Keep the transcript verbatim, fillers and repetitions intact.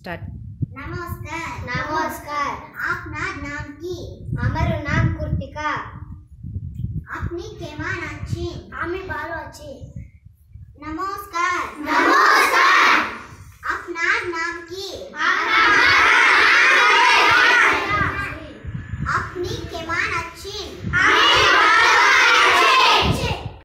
Start. नमस्कार। नमस्कार। आपना नाम की? আমার নাম কর্তিকা। আপনি কেমন আছেন? আমি ভালো আছি। नमस्कार।